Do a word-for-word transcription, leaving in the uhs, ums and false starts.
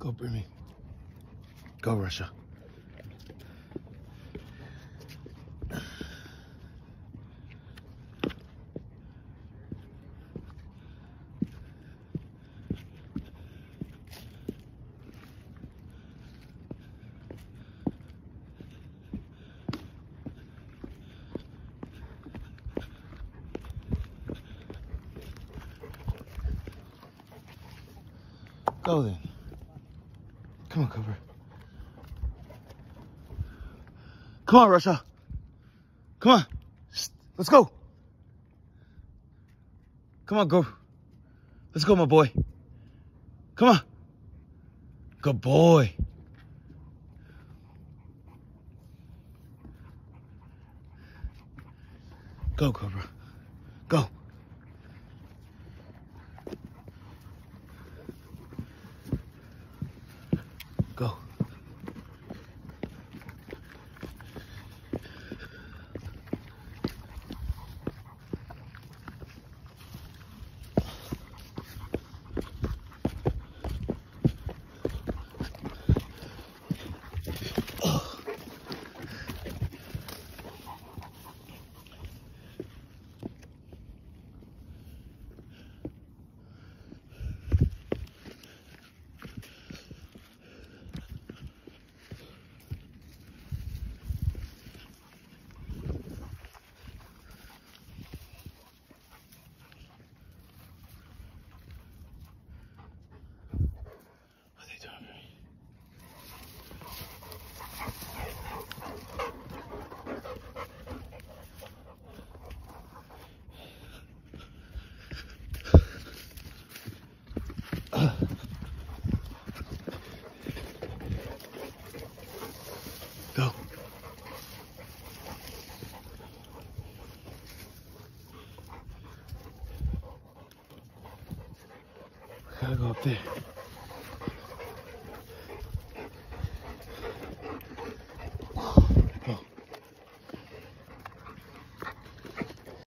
Go, Brittany. Go, Russia. Go then. Come on, Cobra. Come on, Russia. Come on. Let's go. Come on, go. Let's go, my boy. Come on. Good boy. Go, Cobra. Go. Go. Go. Gotta go up there.